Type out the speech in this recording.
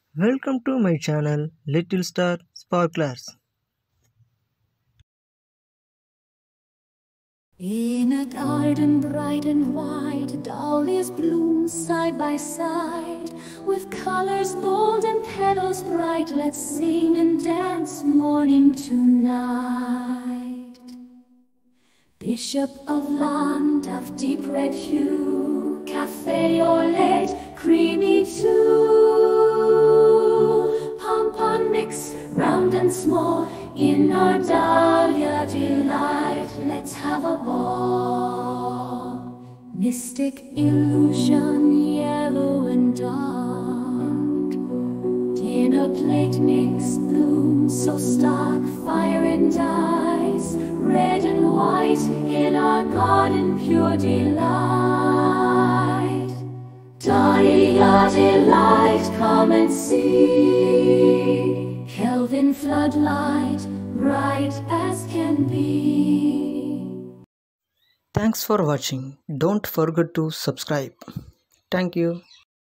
Welcome to my channel Little Star Sparklers. In a garden bright and wide, dahlias bloom side by side. With colors bold and petals bright, let's sing and dance morning to night. Bishop of Llandaff, deep red hue, cafe or late, creamy too. Pompon mix, round and small, in our dahlia delight, let's have a ball. Mystic illusion, yellow and dark, in a plate mix bloom so stark, fire and ice, red and white, in our garden pure delight. Dahlia delight, come and see, Kelvin floodlight, bright as can be. Thanks for watching. Don't forget to subscribe. Thank you.